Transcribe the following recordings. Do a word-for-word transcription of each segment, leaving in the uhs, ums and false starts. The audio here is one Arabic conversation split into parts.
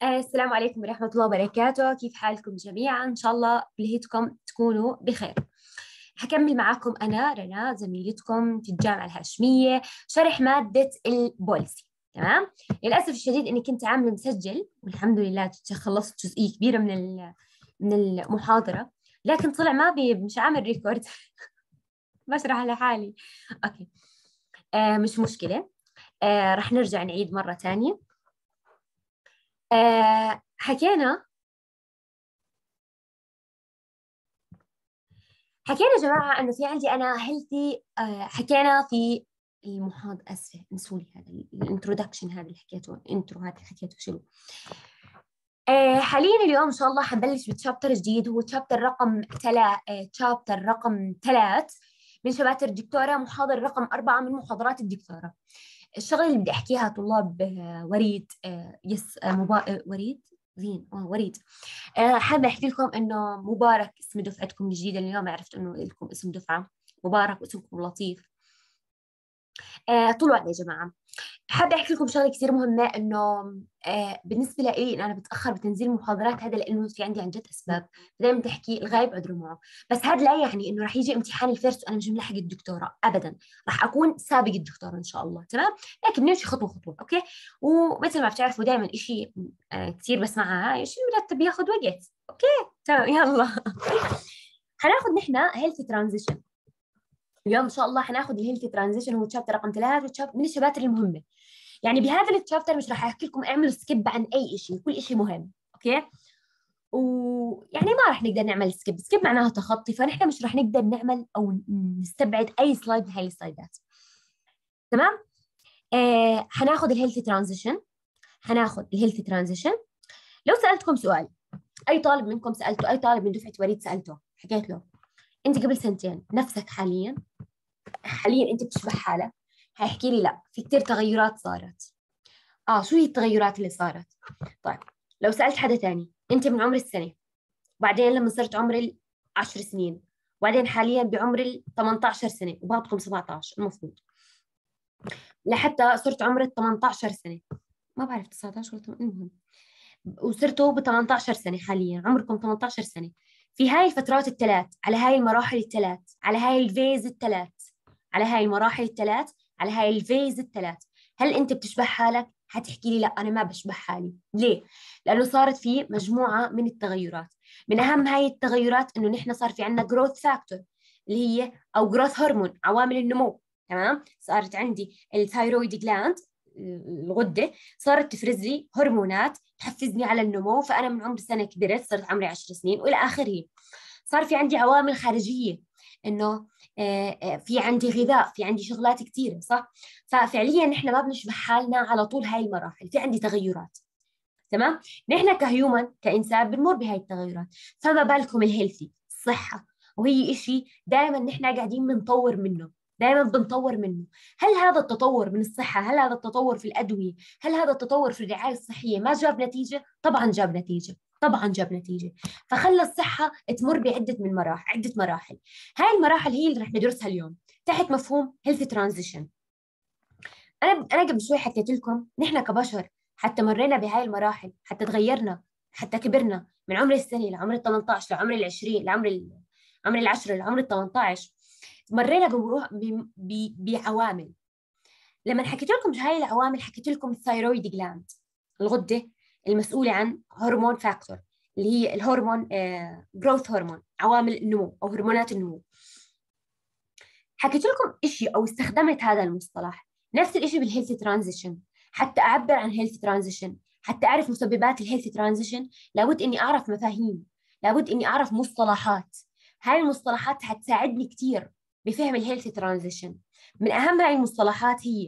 آه، السلام عليكم ورحمة الله وبركاته. كيف حالكم جميعا؟ إن شاء الله بلهيتكم تكونوا بخير. حكمل معكم أنا رنا زميلتكم في الجامعة الهاشمية شرح مادة البوليسي. تمام. للأسف الشديد إني كنت عاملة مسجل والحمد لله خلصت جزئية كبيرة من ال- من المحاضرة، لكن طلع ما بي مش عامل ريكورد. بشرح لحالي. أوكي. آه مش مشكلة. آه رح نرجع نعيد مرة تانية. آه حكينا حكينا يا جماعة أنه في عندي أنا هيلثي. حكينا في المحاضرة، أسفة نسولي هذا الانترودكشن، هذا اللي حكيته انترو، هذا اللي حكيته شنو. آه حاليا اليوم إن شاء الله حنبلش بتشابتر جديد، هو تشابتر رقم تلا آه تشابتر رقم ثلاث من شباتر الدكتوراه، محاضرة رقم أربعة من محاضرات الدكتوراه. الشغله اللي بدي احكيها طلاب آه وريد آه يس آه مبا... آه وريد زين اه وريد. آه، حابة أحكي لكم إنه مبارك اسم دفعتكم الجديدة. اليوم عرفت إنه لكم اسم دفعة مبارك واسمكم لطيف. آه، طلعوا عليه يا جماعة. حابة أحكي لكم شغلة كثير مهمة، إنه آه بالنسبة لي إن أنا بتأخر بتنزيل المحاضرات، هذا لأنه في عندي عن جد أسباب. دائما تحكي الغايب عذره معه، بس هذا لا يعني إنه رح يجي امتحان الفيرست وأنا مش ملحق الدكتوراه أبدا. رح أكون سابق الدكتوراه إن شاء الله. تمام. لكن نمشي خطوة خطوة. أوكي. ومثل ما بتعرفوا دائما إشي آه كثير بسمعها، هاي إشي المرتب بياخذ وقت. أوكي. تمام يلا. حناخذ نحن هيلث ترانزيشن اليوم ان شاء الله. حناخذ الهيلثي ترانزيشن، هو تشابتر رقم ثلاث، وتشابتر من الشباتر المهمه. يعني بهذا التشابتر مش راح احكي لكم اعملوا سكيب عن اي شيء، كل شيء مهم. اوكي. ويعني ما راح نقدر نعمل سكيب، سكيب معناها تخطي، فنحن مش راح نقدر نعمل او نستبعد اي سلايد من هاي السلايدات. تمام. آه حناخذ الهيلثي ترانزيشن حناخذ الهيلثي ترانزيشن. لو سالتكم سؤال، اي طالب منكم سالته، اي طالب من دفعه وريد سالته، حكيت له انت قبل سنتين نفسك حاليا حاليا انت بتشبه حالك، هيحكي لي لا، في كثير تغيرات صارت. اه شو هي التغيرات اللي صارت؟ طيب لو سألت حدا تاني، انت من عمر السنة، بعدين لما صرت عمر العشر سنين، وبعدين حاليا بعمر ال ثمانية عشر سنة، وبعضكم سبعة عشر المفروض، لحتى صرت عمر ال ثمانية عشر سنة، ما بعرف تسعة عشر ولا المهم، وصرتوا ب ثمانية عشر سنة، حاليا عمركم ثمانية عشر سنة. في هاي الفترات الثلاث، على هاي المراحل الثلاث، على هاي الفيز الثلاث، على هاي المراحل الثلاث، على هاي الفيز الثلاث، هل انت بتشبه حالك؟ حتحكي لي لا انا ما بشبه حالي. ليه؟ لانه صارت في مجموعه من التغيرات. من اهم هاي التغيرات انه نحن صار في عندنا جروث فاكتور، اللي هي او جروث هرمون، عوامل النمو. تمام. صارت عندي الثايرويد جلاند، الغده، صارت تفرز لي هرمونات تحفزني على النمو، فانا من عمر سنه كبرت، صرت عمري عشر سنين والى اخره. صار في عندي عوامل خارجيه، انه في عندي غذاء، في عندي شغلات كثيره، صح؟ ففعليا نحن ما بنشبه حالنا على طول هاي المراحل، في عندي تغيرات. تمام. نحن كهيومن كانسان بنمر بهاي التغيرات، فما بالكم الهيلثي الصحه، وهي إشي دائما نحن قاعدين بنطور منه، دائما بنطور منه. هل هذا التطور من الصحه، هل هذا التطور في الادويه، هل هذا التطور في الرعايه الصحيه ما جاب نتيجه؟ طبعا جاب نتيجه، طبعا جاب نتيجه. فخلى الصحه تمر بعده من مراحل عده مراحل. هاي المراحل هي اللي رح ندرسها اليوم تحت مفهوم هيلث ترانزيشن. انا انا قبل شوي حكيت لكم نحن كبشر حتى مرينا بهاي المراحل، حتى تغيرنا، حتى كبرنا من عمر السنه لعمر ال ثمانية عشر، لعمر ال عشرين، لعمر ال عمر العشرة، لعمر ال ثمانية عشر، مرينا بمروح ب- ب- بعوامل. لما حكيت لكم هاي العوامل حكيت لكم الثايرويد جلاند، الغده المسؤوله عن هرمون فاكتور، اللي هي الهرمون جروث هرمون، عوامل النمو او هرمونات النمو. حكيت لكم شيء او استخدمت هذا المصطلح. نفس الشيء بالهيلث ترانزيشن. حتى اعبر عن هيلث ترانزيشن، حتى اعرف مسببات الهيلث ترانزيشن، لابد اني اعرف مفاهيم، لابد اني اعرف مصطلحات. هاي المصطلحات حتساعدني كثير بفهم الهيلث ترانزيشن. من اهم هاي المصطلحات هي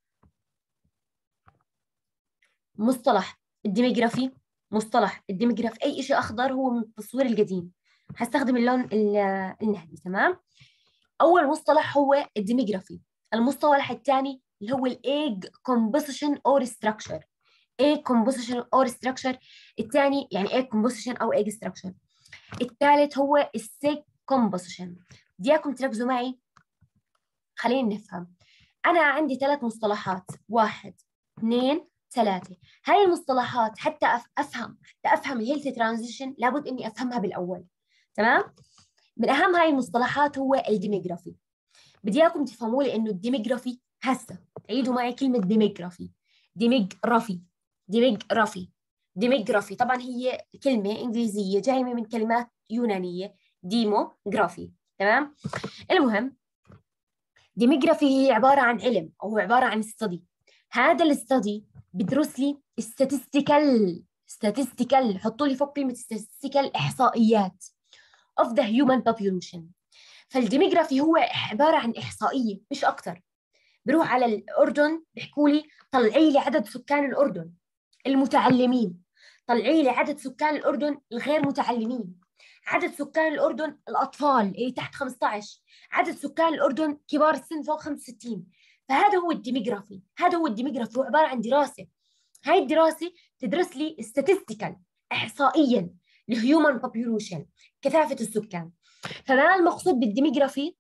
مصطلح الديموغرافي. مصطلح الديموغرافي اي شيء اخضر هو من التصوير القديم، هستخدم اللون النهدي. تمام. اول مصطلح هو الديموغرافي. المصطلح الثاني اللي هو الايج كومبوزيشن اور ستراكشر. ايج كومبوزيشن اور ستراكشر. الثاني يعني ايج كومبوزيشن او ايج ستراكشر. الثالث هو السيك كومبوزيشن. بديكم تركزوا معي، خلينا نفهم. انا عندي ثلاث مصطلحات، واحد اثنين ثلاثة. هاي المصطلحات حتى أفهم حتى أفهم الهيلث ترانزيشن لابد إني أفهمها بالأول. تمام؟ من أهم هاي المصطلحات هو الديموغرافي. بدي إياكم تفهموا لي إنه الديموغرافي هسه عيدوا معي كلمة ديموغرافي. ديموغرافي ديموغرافي ديموغرافي طبعا هي كلمة إنجليزية جاية من كلمات يونانية، ديموغرافي. تمام؟ المهم ديموغرافي هي عبارة عن علم أو عبارة عن استدي. هذا الاستدي بدرس لي statistical statistical حطوا لي فوق كلمة statistical إحصائيات of the human population. فالديموغرافي هو عبارة عن إحصائية مش أكتر. بروح على الأردن بيحكوا لي طلعي لي عدد سكان الأردن المتعلمين، طلعي لي عدد سكان الأردن الغير متعلمين، عدد سكان الأردن الأطفال اللي تحت خمسة عشر، عدد سكان الأردن كبار السن فوق خمسة وستين. فهذا هو الديموغرافي. هذا هو الديموغرافي هو عبارة عن دراسة. هاي الدراسة تدرس لي statistical إحصائيا لهيومن population كثافة السكان. فما المقصود بالديموغرافي؟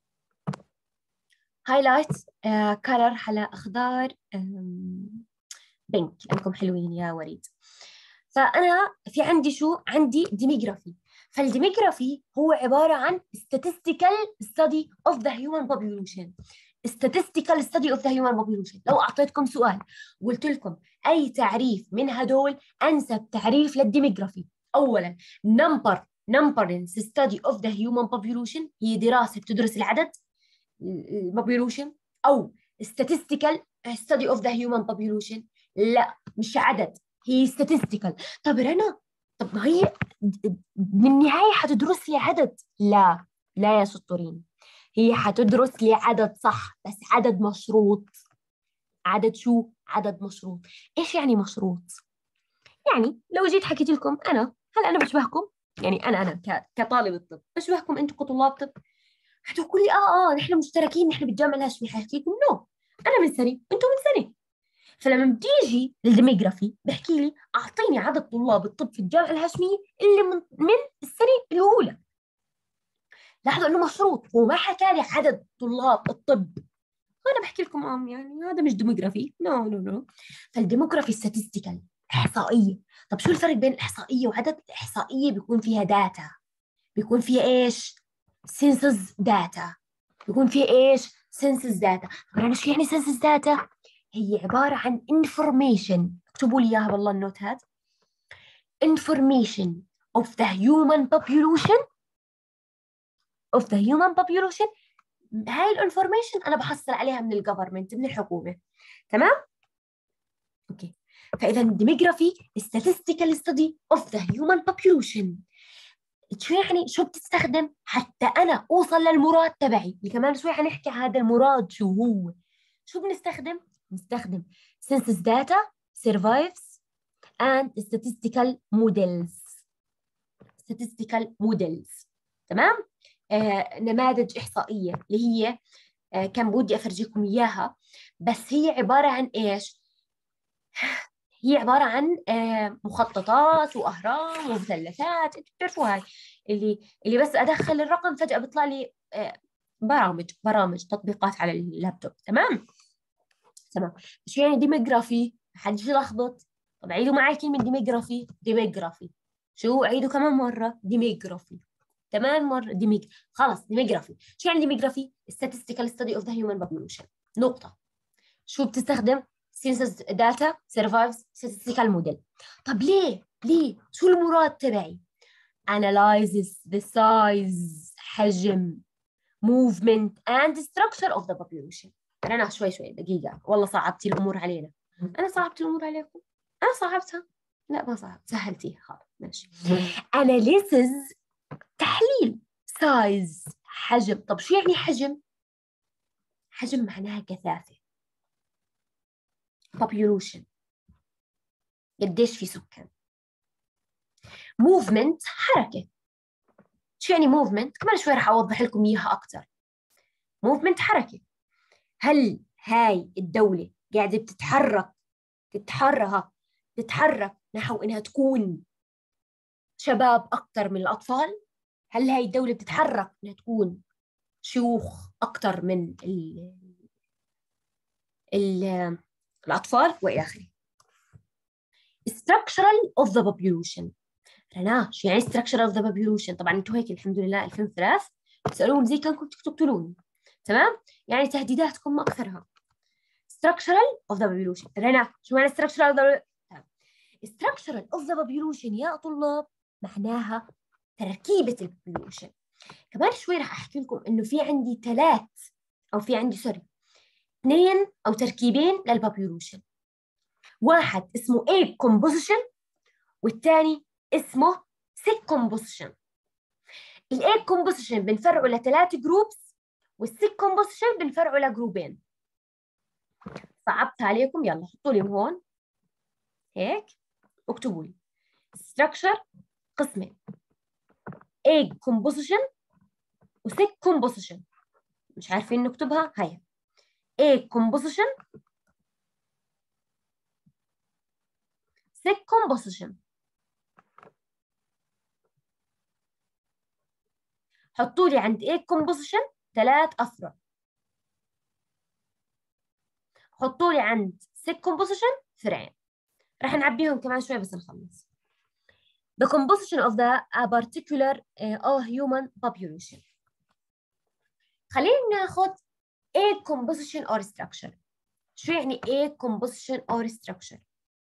هايلايت كلر على أخضر بينك لأنكم حلوين يا وريد. فأنا في عندي شو؟ عندي ديموغرافي. فالديموغرافي هو عبارة عن statistical study of the human population. statistical study of the human population. لو أعطيتكم سؤال وقلت لكم أي تعريف من هدول أنسب تعريف للديموغرافي؟ أولاً number numbering study of the human population هي دراسة بتدرس العدد population، أو statistical study of the human population لا مش عدد هي statistical. طب رنا طب ما هي بالنهاية حتدرس لي عدد. لا لا يا سطورين، هي حتدرس لي عدد صح بس عدد مشروط. عدد شو؟ عدد مشروط. إيش يعني مشروط؟ يعني لو جيت حكيت لكم أنا هل أنا بشبهكم؟ يعني أنا أنا كطالب الطب بشبهكم أنتم كطلاب طب؟ حتقول لي آه آه نحن مشتركين نحن بالجامعة الهاشمية. حكي لكم نو أنا من سنة أنتم من سنة. فلما بتيجي للديموغرافي بحكي لي أعطيني عدد طلاب الطب في الجامعة الهاشمية اللي من, من السنة الأولى. لاحظوا إنه مشروط، هو ما حكى لي عدد طلاب الطب. وأنا بحكي لكم آه يعني هذا مش ديموغرافي. نو نو نو. فالديموغرافي statistical إحصائية. طب شو الفرق بين الإحصائية وعدد؟ الإحصائية بيكون فيها داتا، بيكون فيها إيش؟ سينسز داتا. بيكون فيها إيش؟ سينسز داتا. طب أنا شو يعني سينسز داتا؟ هي عبارة عن information. اكتبوا لي إياها والله النوت هاد. information of the human population of the human population. هاي الانفورميشن أنا بحصل عليها من الجفرمنت من الحكومة. تمام؟ أوكي. فإذا الديموغرافي statistical study of the human population. شو يعني شو بتستخدم حتى أنا أوصل للمراد تبعي اللي كمان شوي حنحكي هذا المراد شو هو. شو بنستخدم؟ بنستخدم census data, surveys and statistical models. statistical models. تمام؟ آه، نماذج إحصائية اللي هي آه، كان بودي أفرجيكم إياها، بس هي عبارة عن إيش؟ هي عبارة عن آه، مخططات وأهرام ومثلثات. انتوا بتعرفوا هاي اللي اللي بس أدخل الرقم فجأة بيطلع لي آه، برامج برامج تطبيقات على اللابتوب. تمام تمام. شو يعني ديموغرافي؟ حد يلخبط. طب عيدوا معي كلمة ديموغرافي. ديموغرافي شو؟ عيدوا كمان مرة. ديموغرافي كمان مرة. ديميج خلص ديموغرافي. شو يعني ديموغرافي؟ statistical study of the human population. نقطة. شو بتستخدم؟ census data, surveys, statistical model. طب ليه؟ ليه؟ شو المراد تبعي؟ analyzes the size حجم movement and structure of the population. أنا شوي شوي دقيقة والله صعبتي الأمور علينا. أنا صعبت الأمور عليكم؟ أنا صعبتها؟ لا ما صعبت، سهلتيها خلاص ماشي. analysis تحليل، size حجم. طب شو يعني حجم؟ حجم معناها كثافة. population قديش في سكان. movement حركة. شو يعني movement؟ كمان شوي راح أوضح لكم إياها أكثر. movement حركة. هل هاي الدولة قاعدة بتتحرك تتحرك تتحرك نحو إنها تكون شباب أكثر من الأطفال؟ هل هاي الدولة بتتحرك إنها تكون شيوخ أكثر من ال ال الأطفال وإلى آخره؟ structural of the population. رنا شو يعني structural of the population؟ طبعا انتوا هيك الحمد لله ألفين وثلاثة تسألون زي كانكم تقتلون، تمام؟ يعني تهديداتكم ما أكثرها. structural of the population. رنا شو معنى structural of the structural of the population يا طلاب؟ معناها تركيبة البوبيوليشن. كمان شوي راح أحكي لكم إنه في عندي ثلاث أو في عندي سوري اثنين أو تركيبين للبوبيوليشن. واحد اسمه egg composition والثاني اسمه sick composition. الايج composition بنفرعه لثلاث جروبس والsick composition بنفرعه لجروبين. صعبت عليكم؟ يلا حطوا لي هون هيك اكتبوا لي structure قسمين egg composition وsick composition. مش عارفين نكتبها؟ هيا egg composition sick composition. حطوا لي عند egg composition ثلاث أفرع، حطوا لي عند sick composition فرعين. رح نعبيهم كمان شوي بس نخلص. The composition of the a particular uh, human population. خلينا ناخذ egg composition or structure. شو يعني egg composition or structure؟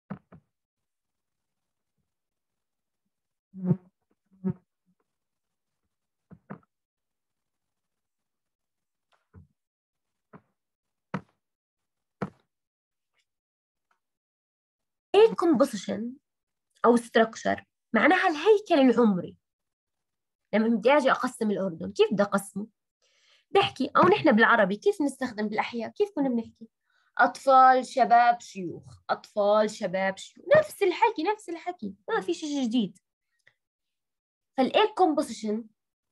egg composition أو structure معناها الهيكل العمري. لما بدي أجي أقسم الأردن كيف بدي أقسمه؟ بحكي أو نحن بالعربي كيف نستخدم بالأحياء؟ كيف كنا بنحكي؟ أطفال شباب شيوخ، أطفال شباب شيوخ، نفس الحكي نفس الحكي، ما في شيء جديد. فالإيج كومبوزيشن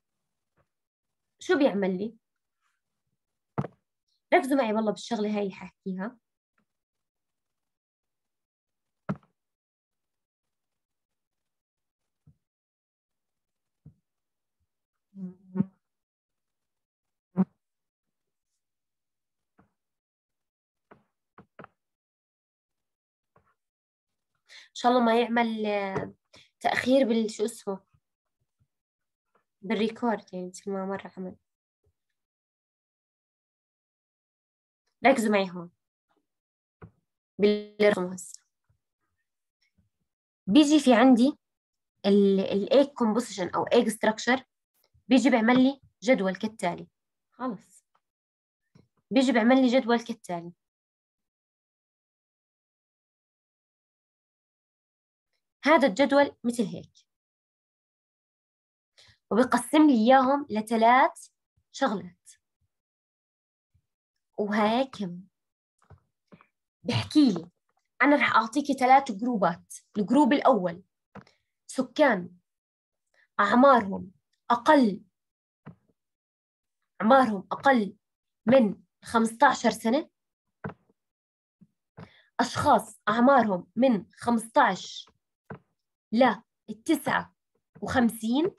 شو بيعمل لي؟ ركزوا معي والله بالشغلة هاي اللي حاحكيها. إن شاء الله ما يعمل تأخير بالشو اسمه بالريكورد، يعني مثل ما مرة عمل. ركزوا معي هون بالرقم هسه. بيجي في عندي الايج كومبوزيشن او ايج ستراكشر، بيجي بيعمل لي جدول كالتالي. خلص بيجي بيعمل لي جدول كالتالي. هذا الجدول مثل هيك، وبيقسم لي اياهم لثلاث شغلات. وهيك بحكي لي انا رح اعطيكي ثلاث جروبات. الجروب الاول سكان اعمارهم اقل اعمارهم اقل من خمسة عشر سنة، اشخاص اعمارهم من خمسة عشر ل تسعة وخمسين،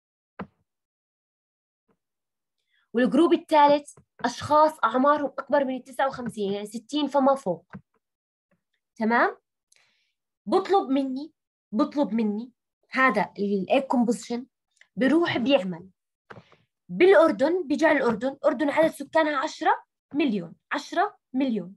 والجروب الثالث أشخاص أعمارهم أكبر من تسعة وخمسين يعني ستين فما فوق. تمام؟ بطلب مني بطلب مني هذا الايج كومبوزيشن بروح بيعمل بالأردن. بيجي على الأردن، الأردن عدد سكانها عشرة مليون عشرة مليون.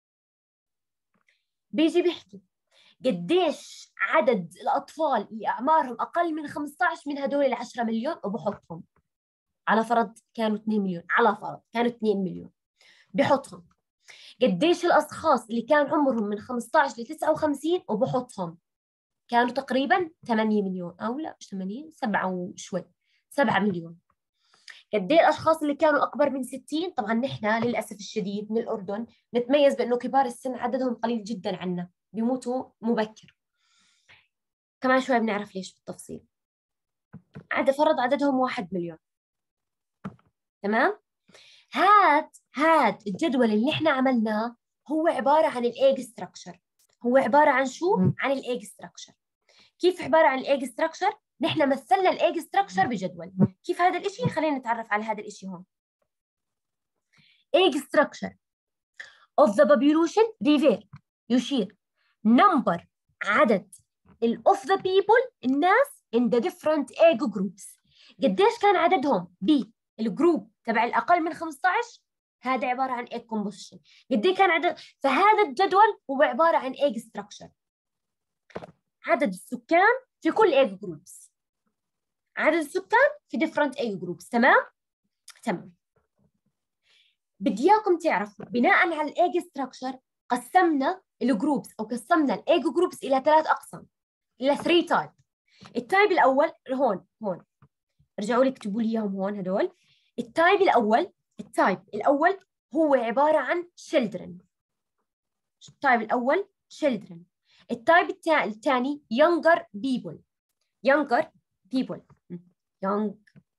بيجي بيحكي قديش عدد الأطفال اللي أعمارهم أقل من خمسة عشر من هدول العشرة مليون، وبحطهم على فرض كانوا اثنين مليون، على فرض كانوا اثنين مليون، بحطهم. قديش الأشخاص اللي كان عمرهم من خمسة عشر ل تسعة وخمسين، وبحطهم كانوا تقريبا ثمانية مليون، أو لا مش ثمانية، سبعة وشوي، سبعة مليون. قد ايه الاشخاص اللي كانوا اكبر من ستين؟ طبعا نحن للاسف الشديد من الاردن نتميز بانه كبار السن عددهم قليل جدا عنا، بيموتوا مبكر. كمان شوي بنعرف ليش بالتفصيل. عدد فرض عددهم واحد مليون. تمام؟ هاد هاد الجدول اللي احنا عملناه هو عباره عن الايج ستراكشر. هو عباره عن شو؟ عن الايج ستراكشر. كيف عباره عن الايج ستراكشر؟ نحن مثلنا الايج ستراكشر بجدول. كيف هذا الاشي؟ خلينا نتعرف على هذا الاشي هون. egg structure of the population ريفير يشير number عدد ال of the people الناس in the different ego groups. قديش كان عددهم بالجروب تبع الأقل من خمسة عشر؟ هذا عبارة عن egg composition. قديش كان عدد؟ فهذا الجدول هو عبارة عن egg structure. عدد السكان في كل egg groups. عدد السكان في different egg groups. تمام؟ تمام. بدي اياكم تعرفوا بناء على الايج ستراكشر قسمنا الجروبس او قسمنا الايج جروبس الى ثلاث اقسام، الى ثري تايب. التايب الاول هون هون رجعوا لي اكتبوا لي اياهم هون هدول. التايب الاول التايب الاول هو عباره عن children. التايب الاول children. التايب الثاني younger people. younger people young.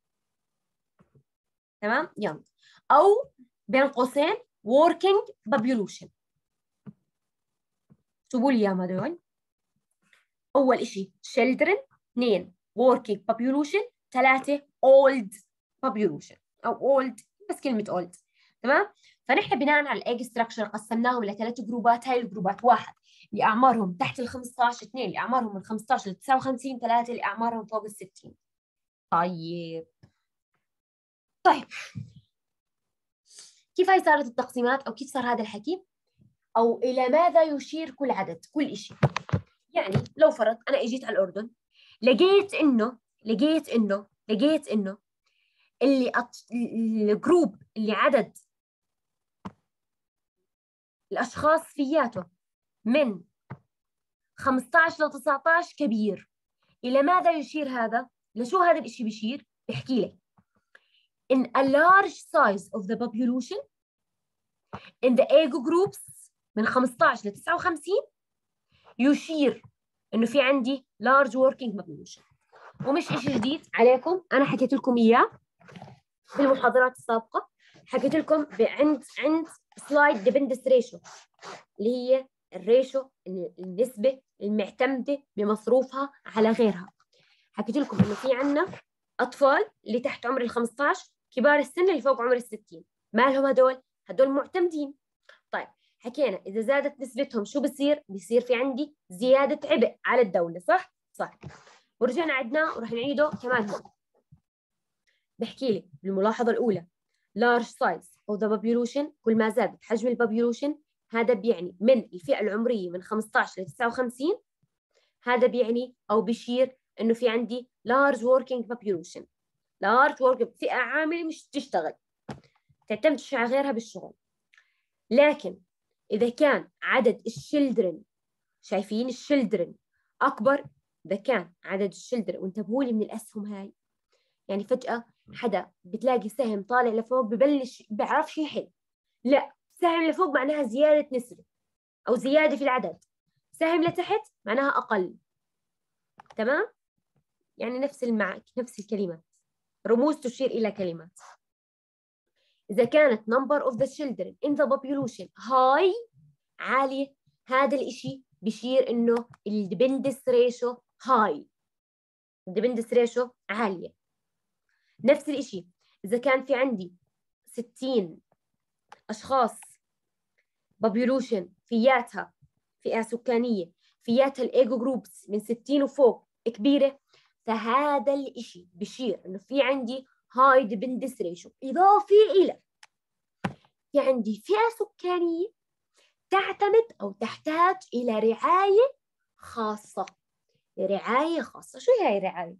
تمام؟ young او بين قوسين working population. اكتبوا لي اياهم هذول. اول شيء children، اثنين working population، ثلاثه old population او old بس كلمه old. تمام؟ فنحن بناء على الايج ستراكشر قسمناهم لثلاث جروبات. هاي الجروبات: واحد اللي اعمارهم تحت ال خمسة عشر، اثنين اللي اعمارهم من خمسة عشر ل تسعة وخمسين، ثلاثه اللي اعمارهم فوق ال ستين. طيب طيب كيف هاي صارت التقسيمات او كيف صار هذا الحكي او الى ماذا يشير كل عدد كل شيء؟ يعني لو فرض انا اجيت على الاردن لقيت انه لقيت انه لقيت انه اللي أط... الجروب اللي عدد الاشخاص فياته من خمسة عشر ل تسعة عشر كبير. الى ماذا يشير هذا؟ لشو هذا الشيء بيشير؟ بحكي لك in a large size of the population in the ego groups من خمسة عشر ل تسعة وخمسين يشير انه في عندي large working population. ومش شيء جديد عليكم، انا حكيت لكم اياه في المحاضرات السابقه. حكيت لكم عند عند سلايد ديبندنس ريشو اللي هي الريشو النسبه المعتمده بمصروفها على غيرها. حكيت لكم انه في عندنا اطفال اللي تحت عمر ال خمسة عشر، كبار السن اللي فوق عمر ال ستين. ما لهم هدول؟ هدول معتمدين. طيب حكينا اذا زادت نسبتهم شو بصير؟ بصير في عندي زياده عبء على الدوله، صح؟ صح. ورجعنا عدناه وراح نعيده كمان هون. بحكي لي بالملاحظه الاولى large size of the population، كل ما زادت حجم البوبيولوشن هذا بيعني من الفئه العمريه من خمسة عشر ل تسعة وخمسين، هذا بيعني او بيشير انه في عندي large working population. large working فئه عامله مش تشتغل، تعتمدش على غيرها بالشغل. لكن اذا كان عدد الشلدرن، شايفين الشلدرن اكبر، اذا كان عدد الشلدرن، وانتبهوا لي من الاسهم هاي، يعني فجأة حدا بتلاقي سهم طالع لفوق ببلش بيعرفش يحل. لا، سهم لفوق معناها زيادة نسبة أو زيادة في العدد، سهم لتحت معناها أقل. تمام؟ يعني نفس المعنى، نفس الكلمات، رموز تشير إلى كلمات. إذا كانت number of the children in the population high، عالية، هذا الإشي بيشير إنه الديبندنس ريشو high، الديبندنس ريشو عالية. نفس الإشي إذا كان في عندي ستين أشخاص population فياتها فئة سكانية فياتها الإيجو جروبس من ستين وفوق كبيرة، فهذا الإشي بشير إنه في عندي هاي ديبندنس ريشو. إضافي إلى في عندي فئة سكانية تعتمد أو تحتاج إلى رعاية خاصة. رعاية خاصة، شو هي الرعاية؟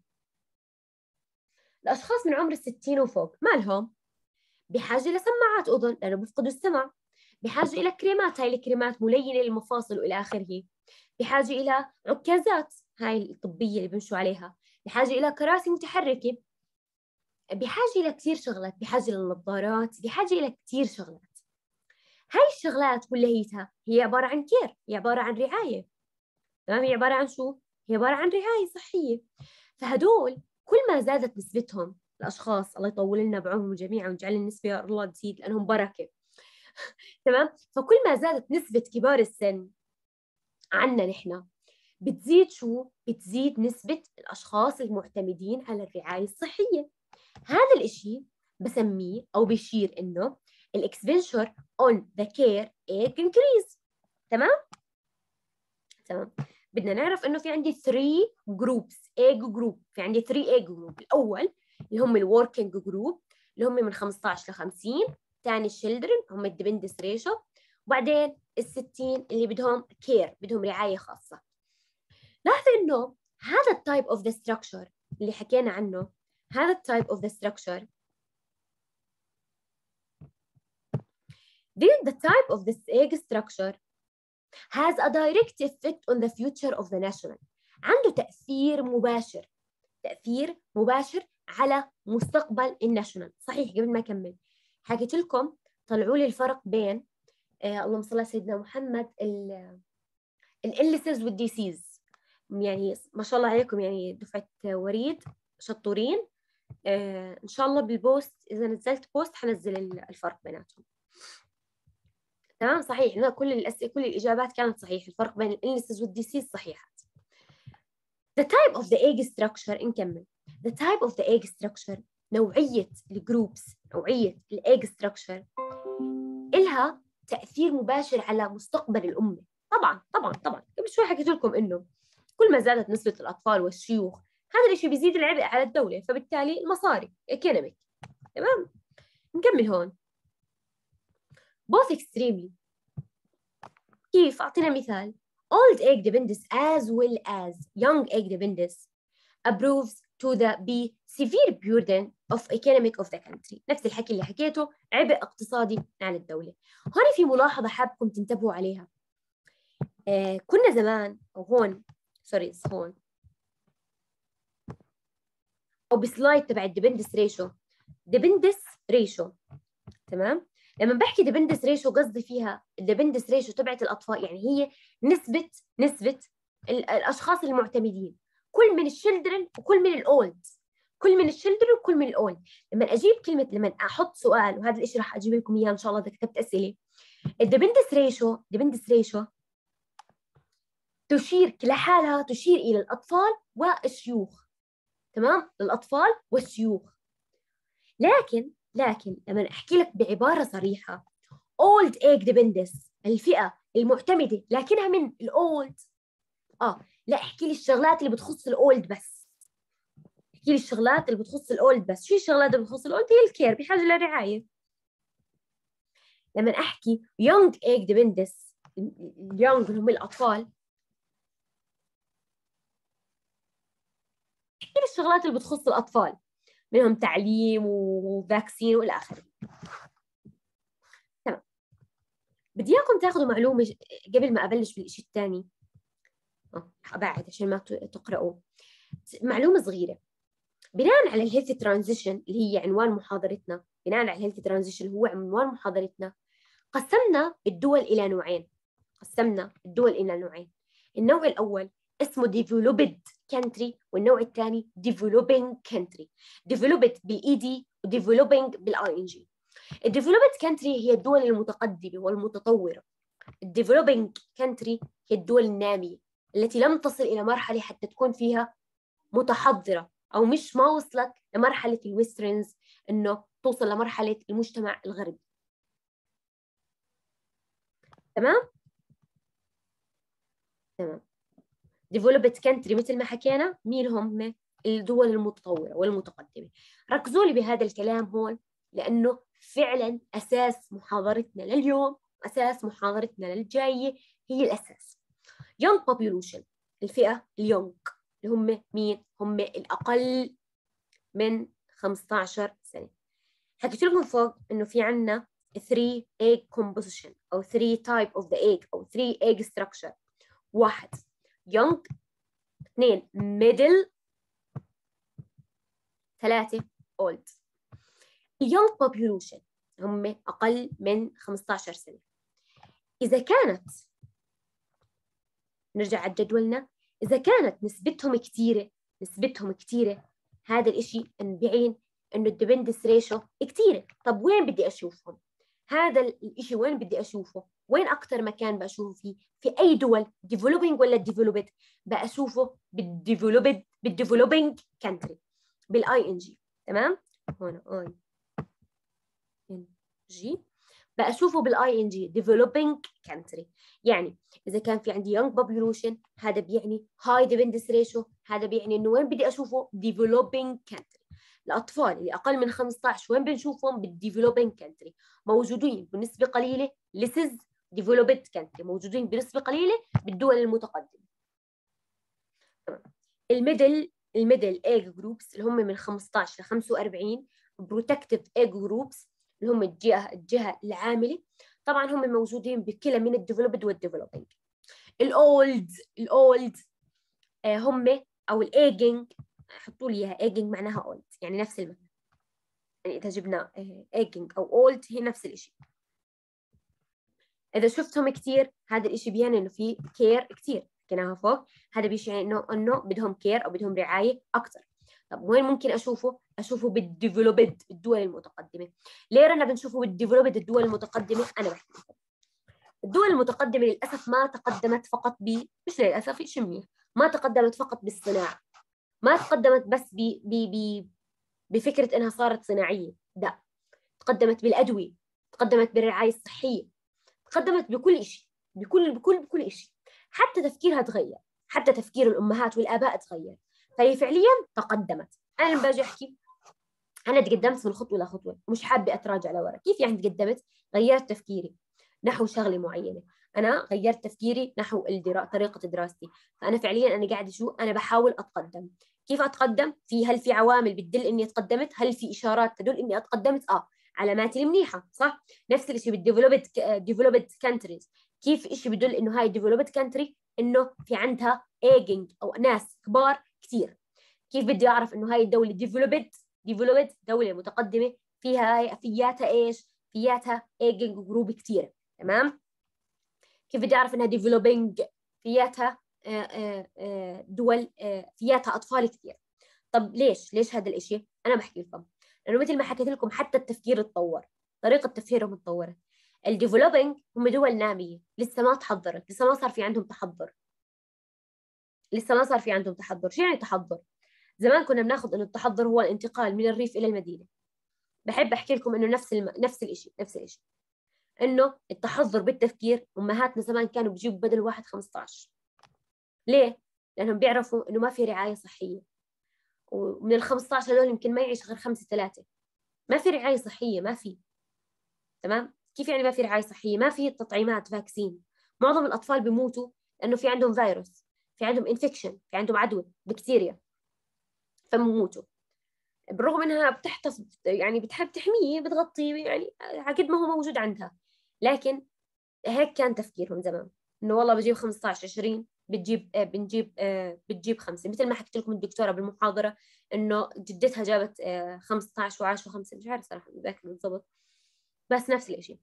الأشخاص من عمر الستين وفوق ما لهم؟ بحاجة لسماعات أذن لأنه بيفقدوا السمع، بحاجة إلى كريمات، هاي الكريمات ملينة للمفاصل وإلى آخره، بحاجة إلى عكازات هاي الطبية اللي بمشوا عليها، بحاجة إلى كراسي متحركة، بحاجة إلى كثير شغلات، بحاجة للنظارات، بحاجة إلى كثير شغلات. هاي الشغلات كلها هي عبارة عن كير، هي عبارة عن رعاية. تمام؟ هي عبارة عن شو؟ هي عبارة عن رعاية صحية. فهدول كل ما زادت نسبتهم الأشخاص، الله يطول لنا بعمرهم جميعا ويجعل النسبة يا الله تزيد لأنهم بركة. تمام؟ فكل ما زادت نسبة كبار السن عنا نحن بتزيد شو؟ بتزيد نسبة الأشخاص المعتمدين على الرعاية الصحية. هذا الإشي بسميه أو بيشير إنه الإكسبنشر on the care increase. تمام؟ تمام. بدنا نعرف انه في عندي ثلاثة جروبس ايج جروب، في عندي ثلاثة ايج جروب. الاول اللي هم الوركينج جروب اللي هم من خمسة عشر ل خمسين، ثاني الشيلدرن هم الديبندنس ريشو، وبعدين الستين اللي بدهم كير، بدهم رعايه خاصه. لاحظ انه هذا التايب اوف ذا ستراكشر اللي حكينا عنه، هذا التايب اوف ذا ستراكشر This the type of this egg structure has a direct effect on the future of the national. عنده تأثير مباشر، تأثير مباشر على مستقبل الناشونال. صحيح قبل ما أكمل حكيت لكم طلعوا لي الفرق بين آه اللهم صل على سيدنا محمد الإليسز والديسيز. يعني ما شاء الله عليكم، يعني دفعة وريد شطورين. آه إن شاء الله بالبوست إذا نزلت بوست حنزل الفرق بيناتهم. تمام صحيح، كل الأسئلة كل الإجابات كانت صحيحة، الفرق بين الإليسز والديسيز صحيحة. The type of the egg structure نكمل. The type of the egg structure نوعية الجروبس، نوعية الإيج structure إلها تأثير مباشر على مستقبل الأمة. طبعا طبعا طبعا قبل شوي حكيت لكم إنه كل ما زادت نسبة الأطفال والشيوخ هذا الشيء بيزيد العبء على الدولة، فبالتالي المصاري economic. تمام نكمل هون. both extremely. كيف؟ أعطينا مثال. old egg dependence as well as young egg dependence approves to the be severe burden of economic of the country. نفس الحكي اللي حكيته، عبء اقتصادي على الدولة. هون في ملاحظة حابكم تنتبهوا عليها. آه كنا زمان أو هون سوري هون أو بسلايد تبع الديبندس ريشو، ديبندس ريشو تمام. لما بحكي ديبندس ريشو قصدي فيها الديبندس ريشو تبعت الأطفال، يعني هي نسبة نسبة الأشخاص المعتمدين، كل من الشيلدرن وكل من الأولد، كل من الشيلدرن وكل من الأولد. لما أجيب كلمة، لما أحط سؤال، وهذا الإشي راح أجيب لكم إياه إن شاء الله إذا كتبت أسئلة. الديبندس ريشو ديبندس ريشو تشير لحالها، تشير إلى الأطفال والشيوخ. تمام، للأطفال والشيوخ. لكن لكن لما أحكي لك بعبارة صريحة old age dependence الفئة المعتمدة لكنها من الأولد، آه لا احكي لي الشغلات اللي بتخص الأولد بس، احكي لي الشغلات اللي بتخص الأولد بس. شو الشغلات اللي بتخص الأولد؟ هي الكير، بحاجة للرعاية. لما أحكي young age dependence اليونج اللي هم الأطفال، احكي لي الشغلات اللي بتخص الأطفال، منهم تعليم وفاكسين والى اخره. تمام، بدي اياكم تاخذوا معلومه قبل ما ابلش بالشيء الثاني. اه ابعد عشان ما تقراوا. معلومه صغيره، بناء على الهيلث ترانزيشن اللي هي عنوان محاضرتنا، بناء على الهيلث ترانزيشن اللي هو عنوان محاضرتنا، قسمنا الدول الى نوعين. قسمنا الدول الى نوعين. النوع الاول اسمه developed country، والنوع الثاني developing country. developed بالاي دي وdeveloping بالاي ان جي. الديفلوبد كانتري هي الدول المتقدمة والمتطورة. الديفلوبينج كانتري هي الدول النامية التي لم تصل إلى مرحلة حتى تكون فيها متحضرة، أو مش ما وصلت لمرحلة الويسترنز إنه توصل لمرحلة المجتمع الغربي. تمام؟ تمام. ديفلوبد كانتري مثل ما حكينا مين هم؟ الدول المتطورة والمتقدمة. ركزوا لي بهذا الكلام هون لأنه فعلا أساس محاضرتنا لليوم، أساس محاضرتنا للجاية هي الأساس. young population الفئة اليونج اللي هم مين؟ هم الأقل من خمسة عشر سنة. حكيت لكم فوق إنه في عنا three egg composition أو three type of the egg أو three egg structure. واحد young، اثنين middle، ثلاثة old. young population هم أقل من خمسة عشر سنة. إذا كانت، نرجع على جدولنا، إذا كانت نسبتهم كتيرة، نسبتهم كتيرة، هذا الإشي بيعين إنه الديبندنس ريشو كتيرة. طب وين بدي أشوفهم؟ هذا الإشي وين بدي أشوفه؟ وين أكتر مكان بشوفه فيه؟ في أي دول؟ developing ولا developed؟ بأشوفه بالdeveloped بالdeveloping country بالاي ان جي. تمام؟ هون اي ان جي بشوفه بالاي ان جي developing country. يعني اذا كان في عندي young population هذا بيعني high dependence ratio، هذا بيعني انه وين بدي اشوفه developing country. الاطفال اللي اقل من خمسة عشر وين بنشوفهم بالdeveloping country؟ موجودين بنسبه قليله less developed country، موجودين بنسبه قليله بالدول المتقدمه. الميدل الميدل ايج جروبس اللي هم من خمسة عشر ل خمسة وأربعين، بروتكتيف ايج جروبس اللي هم الجهه الجهه العامله، طبعا هم موجودين بكلا من الديفلوبد والديفلوبينج. الاولد الاولد آه هم او الايجنج، حطوا لي اياها ايجنج معناها اولد، يعني نفس المعنى، يعني اذا جبنا ايجنج او اولد هي نفس الشيء. اذا شفتهم كثير هذا الشيء بيعني انه في كير كثير، حكيناها فوق، هذا بيشي انه انه بدهم كير او بدهم رعايه اكثر. طب وين ممكن اشوفه؟ اشوفه بالديفلوبد الدول المتقدمه. ليه انا بنشوفه بالديفلوبد الدول المتقدمه؟ انا بحكي لكم الدول المتقدمه للاسف ما تقدمت فقط ب مش للاسف شيء منيح، ما تقدمت فقط بالصناعه، ما تقدمت بس ب ب ب بفكره انها صارت صناعيه، لا، تقدمت بالادويه، تقدمت بالرعايه الصحيه، تقدمت بكل شيء، بكل بكل بكل شيء. حتى تفكيرها تغير، حتى تفكير الامهات والاباء تغير، فهي فعليا تقدمت. انا لما باجي احكي انا تقدمت من خطوه لخطوه، مش حابه اتراجع لورا. كيف يعني تقدمت؟ غيرت تفكيري نحو شغله معينه، انا غيرت تفكيري نحو الدرا... طريقه دراستي، فانا فعليا انا قاعده شو انا بحاول اتقدم. كيف اتقدم؟ في هل في عوامل بتدل اني اتقدمت؟ هل في اشارات تدل اني اتقدمت؟ اه علاماتي المنيحه، صح؟ نفس الشيء بالديفلوبد ديفلوبد كانتريز، كيف شيء بدل انه هاي ديفلوبد كانتري؟ انه في عندها ايجنج او ناس كبار كثير. كيف بدي اعرف انه هاي الدوله ديفلوبد ديفلوبد دوله متقدمه؟ فيها فياتها ايش؟ فياتها ايجنج جروب كثير، تمام؟ كيف بدي اعرف انها ديفلوبينج؟ فياتها دول فياتها اطفال كثير. طب ليش ليش هذا الاشي؟ انا بحكي لكم لانه مثل ما حكيت لكم حتى التفكير تطور، طريقه تفكيرهم تطورت. الديفلوبينج هم دول ناميه لسه ما تحضرت، لسه ما صار في عندهم تحضر، لسه ما صار في عندهم تحضر. شو يعني تحضر؟ زمان كنا بناخذ انه التحضر هو الانتقال من الريف الى المدينه. بحب احكي لكم انه نفس الم... نفس الشيء نفس الشيء انه التحضر بالتفكير. امهاتنا زمان كانوا بيجيبوا بدل واحد خمسة عشر. ليه؟ لانهم بيعرفوا انه ما في رعايه صحيه، ومن ال خمسة عشر هذول يمكن ما يعيش غير خمسه ثلاثه. ما في رعايه صحيه، ما في، تمام؟ كيف يعني ما في رعايه صحيه؟ ما في تطعيمات فاكسين. معظم الاطفال بيموتوا لانه في عندهم فيروس، في عندهم انفكشن، في عندهم عدوى بكتيريا، فبموتوا. بالرغم انها بتحتفظ يعني بتحب تحميه، بتغطيه يعني على قد ما هو موجود عندها، لكن هيك كان تفكيرهم زمان، انه والله بجيب خمسة عشر عشرين بتجيب آه بنجيب آه بتجيب خمسه. مثل ما حكيت لكم الدكتوره بالمحاضره انه جدتها جابت آه خمسة عشر وعاشوا خمسه، مش عارف صراحه متذكر بالضبط، بس نفس الشيء.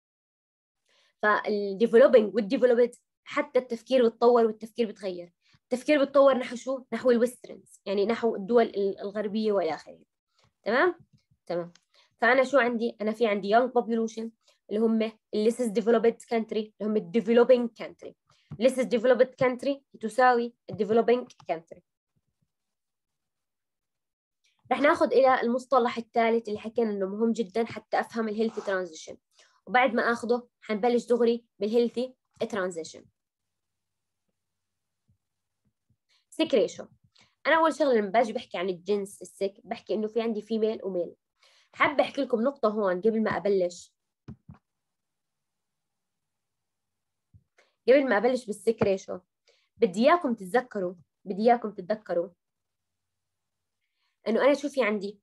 فالديفلوبينج والديفلوبد حتى التفكير بتطور والتفكير بتغير. التفكير بتطور نحو شو؟ نحو الويسترنز، يعني نحو الدول الغربيه والى اخره، تمام؟ تمام. فانا شو عندي؟ انا في عندي young population اللي هم less developed country، اللي هم developing country. less developed country تساوي developing country. رح ناخذ الى المصطلح الثالث اللي حكينا انه مهم جدا حتى افهم الهيلثي ترانزيشن، وبعد ما اخذه حنبلش دغري بالهيلثي ترانزيشن. سيك ريشو. انا اول شغله لما باجي بحكي عن الجنس السك بحكي انه في عندي فيميل وميل. حابه احكي لكم نقطه هون قبل ما ابلش قبل ما ابلش بالسيك ريشو، بدي اياكم تتذكروا بدي اياكم تتذكروا انه انا شو في عندي.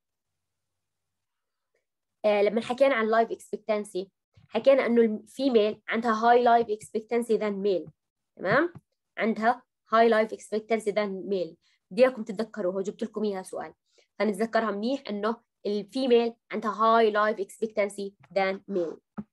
آه لما حكينا عن لايف اكسبكتنسي حكينا انه الفيميل عندها هاي لايف اكسبكتنسي ذان ميل، تمام؟ عندها هاي لايف اكسبكتنسي ذان ميل. بدي اياكم تتذكروا، هو جبت لكم اياها سؤال فنتذكرها منيح، انه الفيميل عندها هاي لايف اكسبكتنسي ذان ميل.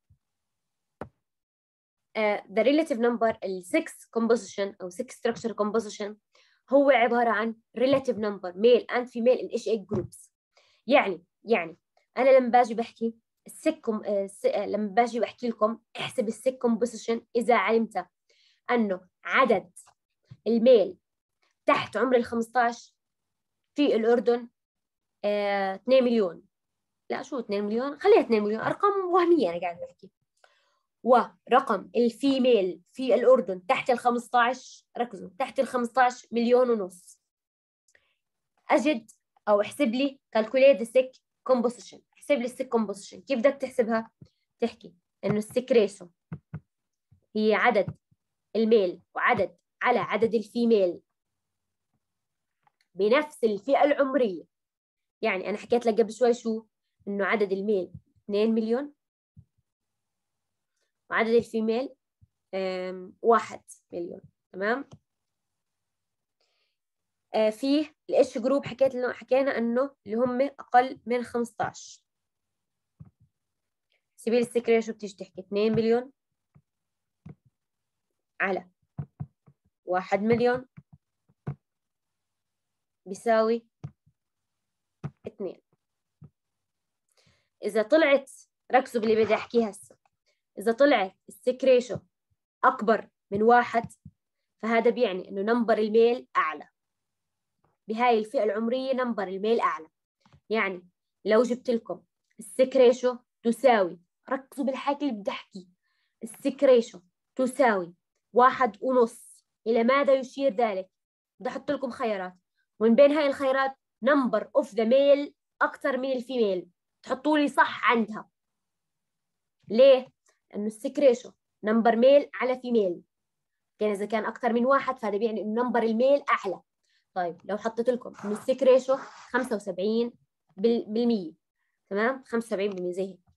Uh, the relative number ال six composition أو six structure composition هو عبارة عن relative number male and female in each egg groups. يعني يعني أنا لما باجي بحكي السك uh, لما باجي بحكي لكم احسب السك composition إذا علمت أنه عدد الميل تحت عمر ال خمسة عشر في الأردن uh, اثنين مليون. لا شو اثنين مليون، خليها اثنين مليون، أرقام وهمية أنا قاعدة بحكي. ورقم الفيميل في الأردن تحت ال خمسة عشر، ركزوا، تحت ال خمسة عشر مليون ونص، أجد أو احسب لي calculate the sick composition. احسب لي السيك composition. كيف بدك تحسبها؟ تحكي إنه السيك ريشو هي عدد الميل وعدد على عدد الفيميل بنفس الفئة العمرية. يعني أنا حكيت لك قبل شوي شو؟ إنه عدد الميل اثنين مليون وعدد الفيميل واحد مليون، تمام؟ آه فيه الاتش جروب حكيت له حكينا إنه اللي هم أقل من خمسة عشر. سبيل السيك ريشو بتيجي تحكي اثنين مليون على واحد مليون بيساوي اثنين. إذا طلعت، ركزوا باللي بدي أحكيه هسه، إذا طلعت السيك ريشو أكبر من واحد فهذا بيعني إنه نمبر الميل أعلى. بهاي الفئة العمرية نمبر الميل أعلى. يعني لو جبت لكم السيك ريشو تساوي، ركزوا بالحكي اللي بدي أحكيه، السيك ريشو تساوي واحد ونص، إلى ماذا يشير ذلك؟ بدي أحط لكم خيارات، ومن بين هاي الخيارات نمبر أوف ذا ميل أكثر من الفيميل، تحطوا لي صح عندها. ليه؟ لأنه السيك ريشو نمبر ميل على فيميل، كان إذا كان أكثر من واحد فهذا بيعني إنه نمبر الميل أعلى. طيب لو حطيت لكم إنه السيك ريشو خمسة وسبعين بالمية، تمام؟ خمسة وسبعين بالمية زي هيك،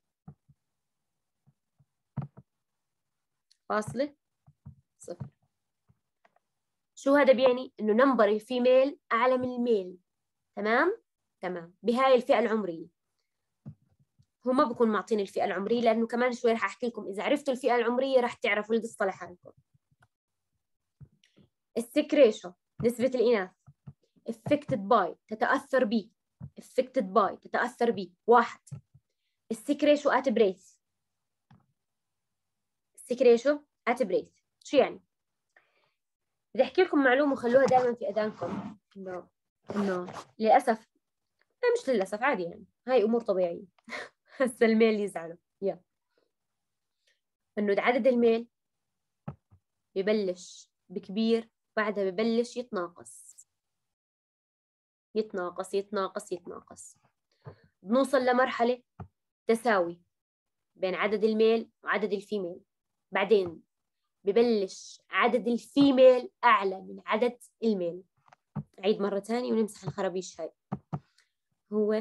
فاصلة صفر. شو هذا بيعني؟ إنه نمبر الفيميل أعلى من الميل، تمام؟ تمام. بهاي الفئة العمرية هو ما بكون معطيني الفئة العمرية، لأنه كمان شوي رح أحكي لكم إذا عرفتوا الفئة العمرية رح تعرفوا القصة لحالكم. السيك ريشو نسبة الإناث affected by تتأثر ب affected by تتأثر ب واحد السيك ريشو at بريس. السيك ريشو at بريس شو يعني؟ بدي أحكي لكم معلومة وخلوها دائما في أذانكم، إنه إنه للأسف، لا مش للأسف، عادي يعني، هاي أمور طبيعية. هسه الميل يزعلوا يا إنه عدد الميل ببلش بكبير بعدها ببلش يتناقص يتناقص يتناقص يتناقص بنوصل لمرحلة تساوي بين عدد الميل وعدد الفيميل، بعدين ببلش عدد الفيميل أعلى من عدد الميل. عيد مرة تانية ونمسح الخرابيش هاي. هو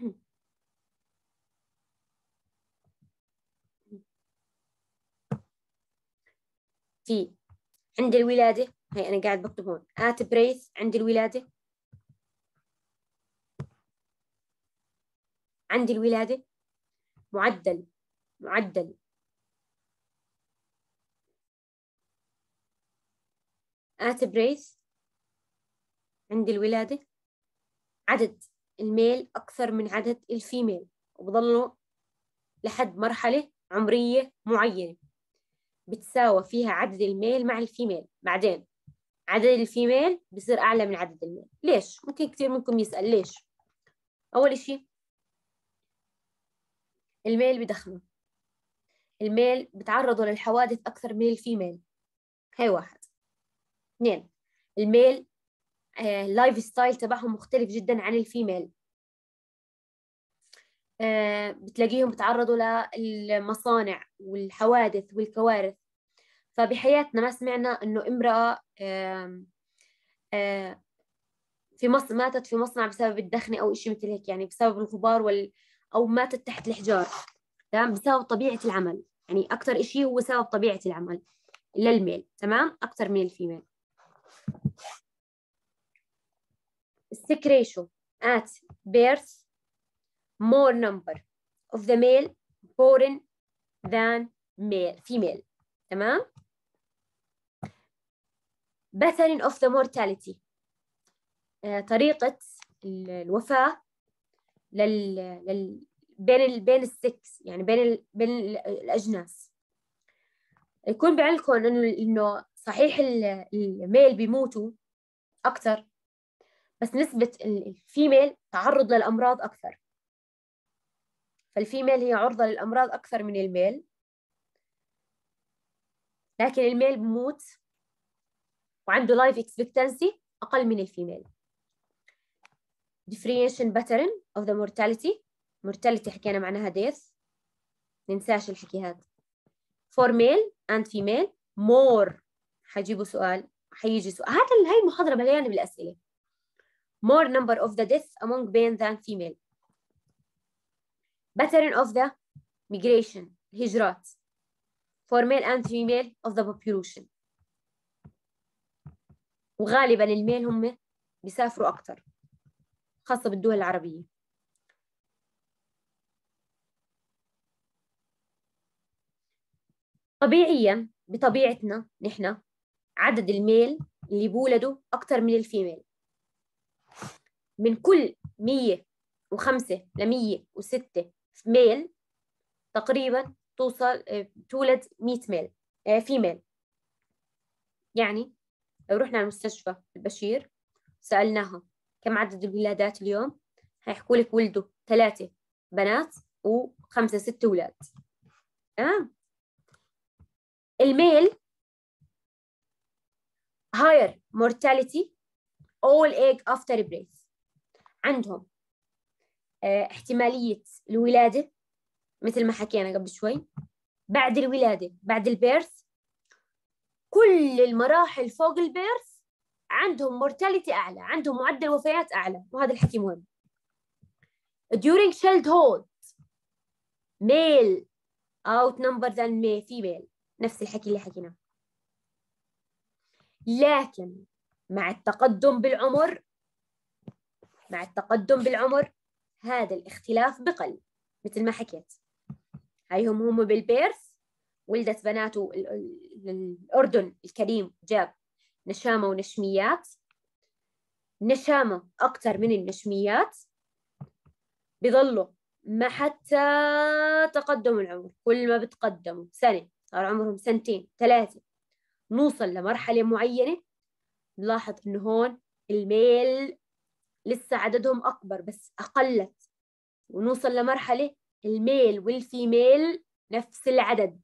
في عند الولادة، هي أنا قاعد بكتب هون at birth، عند الولادة، عند الولادة معدل معدل at birth عند الولادة عدد الميل أكثر من عدد الفيميل، وبضلوا لحد مرحلة عمرية معينة بتساوى فيها عدد الميل مع الفيميل. بعدين عدد الفيميل بصير أعلى من عدد الميل. ليش؟ ممكن كثير منكم يسأل ليش. أول إشي الميل بدخنوا، الميل بتعرضوا للحوادث أكثر من الفيميل، هاي واحد. اثنين الميل آه اللايف ستايل تبعهم مختلف جدا عن الفيميل، آه بتلاقيهم بتعرضوا للمصانع والحوادث والكوارث. فبحياتنا ما سمعنا إنه امرأة آه آه في مصر ماتت في مصنع بسبب الدخن أو إشي مثل هيك، يعني بسبب الغبار وال أو ماتت تحت الإحجار، تمام، بسبب طبيعة العمل. يعني أكثر إشي هو سبب طبيعة العمل للميل، تمام، أكثر من الفيميل. السيك ريشو at birth more number of the male born than male female، تمام. pattern of the mortality آه، طريقة الوفاة لل, لل... بين ال... بين السكس، يعني بين ال... بين الأجناس. يكون بعلمكم إنه إنه صحيح الميل بيموتوا أكثر، بس نسبة الفيميل تعرض للأمراض أكثر. فالفيميل هي عرضة للأمراض أكثر من الميل، لكن الميل بموت وعنده لايف اكسبكتنسي أقل من الفيميل. differentiation pattern of the mortality. mortality حكينا معناها death، ننساش الحكي هذا. for male and female more. حجيبوا سؤال، حيجي سؤال، هذا هاي المحاضرة مليانة بالأسئلة. more number of the deaths among men than female. pattern of the migration. هجرات for male and female of the population. وغالبا الميل هم بيسافروا أكثر خاصة بالدول العربية. طبيعيا بطبيعتنا نحن عدد الميل اللي بولدوا أكثر من الفيميل. من كل مية وخمسة ل مية وستة ميل تقريبا توصل تولد مية ميل فيميل. يعني لو رحنا على المستشفى البشير سألناها كم عدد الولادات اليوم، هيحكوا لك ولدوا ثلاثة بنات وخمسة ستة أولاد. آه. الميل higher mortality all egg after birth. عندهم اه احتمالية الولادة مثل ما حكينا قبل شوي بعد الولادة، بعد البيرث، كل المراحل فوق البيرث عندهم مورتاليتي أعلى، عندهم معدل وفيات أعلى، وهذا الحكي مهم. during childhood male outnumber than female، نفس الحكي اللي حكيناه. لكن مع التقدم بالعمر مع التقدم بالعمر هذا الاختلاف بقل مثل ما حكيت. هيهم هم بالبيرث ولدت بناته الأردن الكريم جاب نشامة ونشميات، نشامة أكثر من النشميات، بيظلوا ما حتى تقدم العمر. كل ما بتقدموا سنة صار عمرهم سنتين ثلاثة نوصل لمرحلة معينة نلاحظ إنه هون الميل لسه عددهم أكبر بس أقلت، ونوصل لمرحلة الميل والفيميل نفس العدد.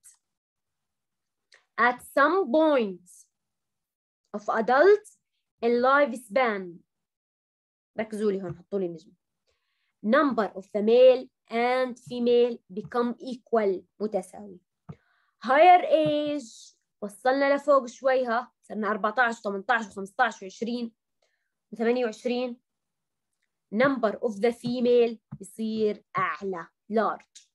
At some point of adult in lifespan، ركزوا لي هون، حطوا لي نجمة. number of the male and female become equal، متساوي. higher age وصلنا لفوق شوي، ها صرنا أربعة عشر ثمانية عشر خمسة عشر وعشرين وثمانية وعشرين. number of the female بصير أعلى large.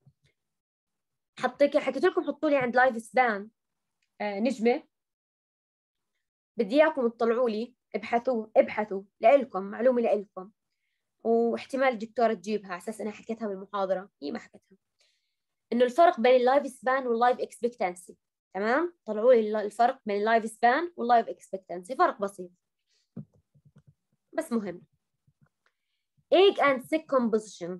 حطيك حكيت لكم حطوا لي عند لايف سبان آه نجمة، بدي إياكم تطلعوا لي ابحثوا ابحثوا لإلكم معلومة لإلكم، واحتمال الدكتورة تجيبها على أساس أنا حكيتها بالمحاضرة، هي ما حكيتها، إنه الفرق بين اللايف سبان واللايف إكسبكتنسي. تمام، طلعوا لي الفرق بين اللايف سبان واللايف إكسبكتنسي، فرق بسيط بس مهم. egg and sick composition.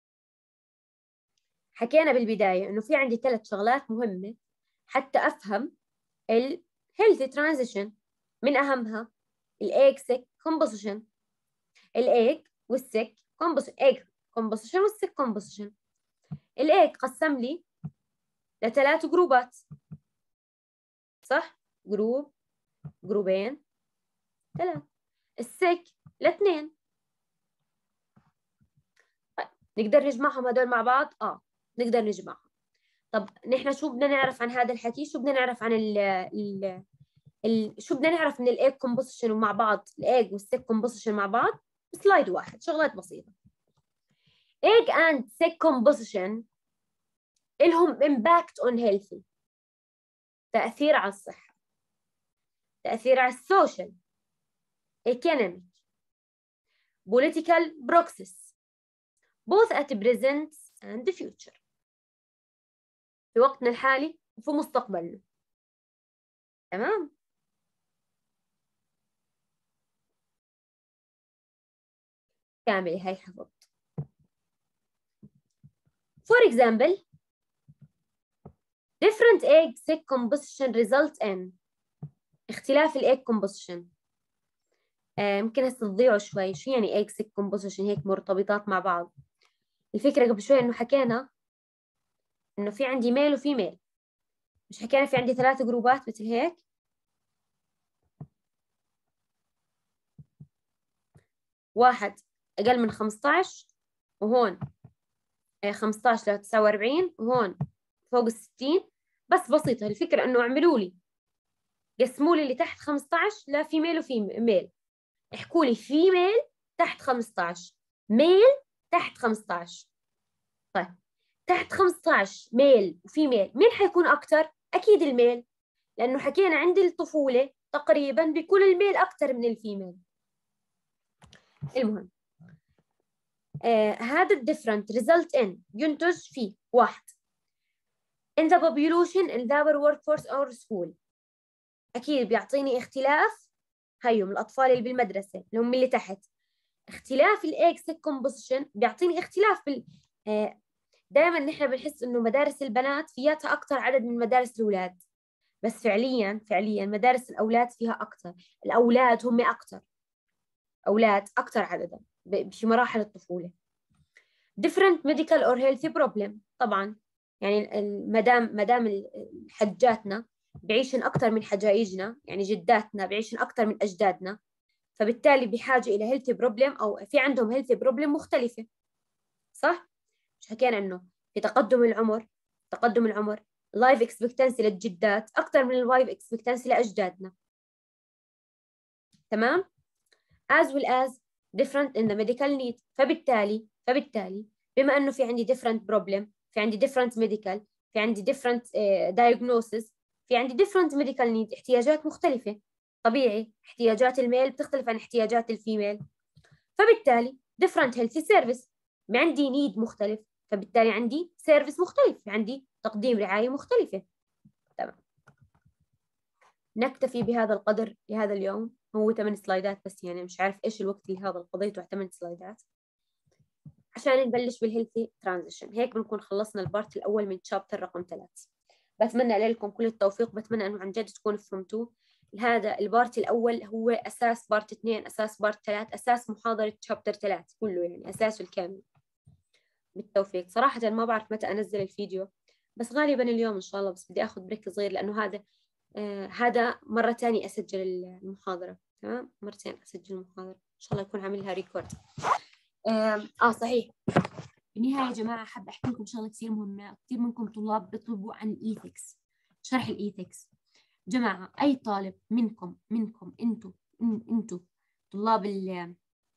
حكينا بالبداية إنه في عندي ثلاث شغلات مهمة حتى أفهم ال healthy transition. من أهمها ال egg sick composition. ال egg وال sick composition. egg composition وال sick composition. ال egg قسم لي لثلاث جروبات، صح؟ جروب، جروبين، ثلاث. السك لاثنين. طيب نقدر نجمعهم هدول مع بعض؟ اه نقدر نجمعهم. طب نحن شو بدنا نعرف عن هذا الحكي؟ شو بدنا نعرف عن ال ال ال شو بدنا نعرف من الايج كومبوزيشن ومع بعض الايج والسيك كومبوزيشن مع بعض؟ سلايد واحد، شغلات بسيطة. egg and sick composition إلهم impact on healthy، تأثير على الصحة، تأثير على السوشيال، economic، political process both at present and the future، في وقتنا الحالي وفي مستقبلنا. تمام؟ كاملة هاي حفظت. For example different egg sick composition results in اختلاف الايج composition. يمكن هسه تضيعوا شوي، شو يعني egg sick composition؟ هيك مرتبطات مع بعض. الفكرة قبل شوي إنه حكينا إنه في عندي ميل وفي ميل، مش حكينا في عندي ثلاث جروبات مثل هيك؟ واحد أقل من خمسة عشر، وهون خمسة عشر ل تسعة وأربعين، وهون فوق الستين. بس بسيطة الفكرة إنه اعملوا لي قسموا لي اللي تحت خمسة عشر لفيميل وفيميل، احكوا لي فيميل تحت خمسة عشر، ميل تحت خمسة عشر. طيب تحت خمسة عشر ميل وفيميل مين حيكون أكتر؟ أكيد الميل، لأنه حكينا عند الطفولة تقريبا بيكون الميل أكتر من الفيميل. المهم آه هذا الديفرنت ريزلت إن ينتج في واحد in the population in our workforce or school. أكيد بيعطيني اختلاف هيهم الأطفال اللي بالمدرسة اللي هم اللي تحت. اختلاف الاكس كومبوزيشن بيعطيني اختلاف بال آه دائما نحن بنحس إنه مدارس البنات فياتها أكثر عدد من مدارس الأولاد، بس فعليا فعليا مدارس الأولاد فيها أكثر، الأولاد هم أكثر، أولاد أكثر عددا في مراحل الطفولة. different medical or healthy problem. طبعا يعني مدام مدام حجاتنا بعيشن أكثر من حجايجنا، يعني جداتنا بعيشن أكثر من أجدادنا، فبالتالي بحاجة إلى healthy problem أو في عندهم healthy problem مختلفة، صح؟ مش حكينا إنه في تقدم العمر تقدم العمر life expectancy للجدات أكثر من life expectancy لأجدادنا، تمام؟ as well as different in the medical need. فبالتالي فبالتالي بما انه في عندي different problem، في عندي different medical، في عندي different uh, diagnosis، في عندي different medical need، احتياجات مختلفة. طبيعي احتياجات الميل بتختلف عن احتياجات الفيميل، فبالتالي different healthy service، عندي need مختلف، فبالتالي عندي service مختلف، عندي تقديم رعاية مختلفة. تمام، نكتفي بهذا القدر لهذا اليوم. هو ثمان سلايدات بس، يعني مش عارف ايش الوقت اللي هذا قضيته على ثمان سلايدات عشان نبلش بالهيلثي ترانزيشن. هيك بنكون خلصنا البارت الاول من تشابتر رقم ثلاث. بتمنى لكم كل التوفيق، بتمنى انه عن جد تكونوا فهمتوه. هذا البارت الاول هو اساس بارت اثنين، اساس بارت ثلاث، اساس محاضره تشابتر ثلاث كله، يعني اساسه الكامل. بالتوفيق. صراحه ما بعرف متى انزل الفيديو، بس غالبا اليوم ان شاء الله، بس بدي اخذ بريك صغير لانه هذا آه هذا مرة تانية أسجل المحاضرة. تمام، مرتين أسجل المحاضرة إن شاء الله يكون عاملها ريكورد. آه, آه صحيح، بالنهاية يا جماعة حابة أحكي لكم شغلة كثير مهمة. كثير منكم طلاب بيطلبوا عن الإيثكس، شرح الإيثكس. جماعة أي طالب منكم منكم أنتوا أنتوا طلاب ال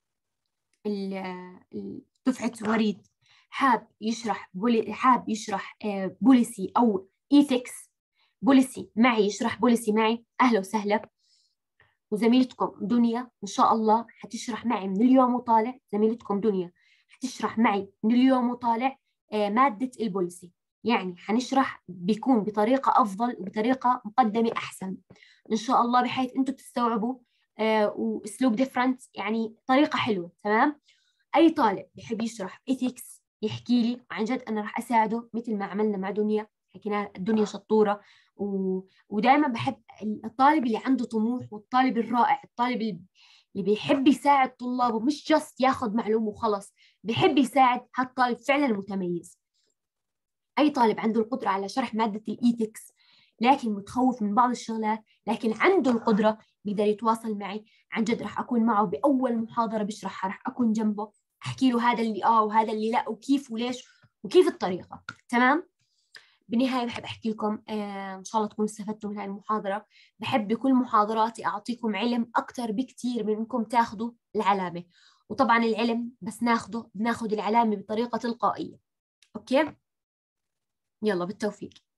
ال دفعة وريد حاب يشرح بولي حاب يشرح آه بوليسي أو إيثكس بوليسي معي، يشرح بوليسي معي، أهلا وسهلا. وزميلتكم دنيا إن شاء الله حتشرح معي من اليوم وطالع، زميلتكم دنيا حتشرح معي من اليوم وطالع آه مادة البوليسي، يعني حنشرح بيكون بطريقة أفضل وبطريقة مقدمة أحسن إن شاء الله، بحيث أنتم تستوعبوا آه وأسلوب ديفرنت، يعني طريقة حلوة. تمام، أي طالب بحب يشرح إيثكس يحكي لي، عن جد أنا راح أساعده مثل ما عملنا مع دنيا. حكينا الدنيا شطورة، و... ودائما بحب الطالب اللي عنده طموح، والطالب الرائع، الطالب اللي بيحب يساعد طلابه، مش جاست ياخذ معلومة وخلص، بيحب يساعد. هالطالب فعلا متميز. أي طالب عنده القدرة على شرح مادة الإيثكس لكن متخوف من بعض الشغلات، لكن عنده القدرة بيقدر يتواصل معي، عن جد راح أكون معه بأول محاضرة بشرحها، راح أكون جنبه أحكي له هذا اللي آه وهذا اللي لا، وكيف وليش وكيف الطريقة. تمام، بالنهاية بحب أحكي لكم آه إن شاء الله تكونوا استفدتوا من هذه المحاضرة. بحب بكل محاضراتي أعطيكم علم أكتر بكتير من إنكم تاخذوا العلامة، وطبعا العلم بس ناخده بناخذ العلامة بطريقة تلقائية. أوكي، يلا بالتوفيق.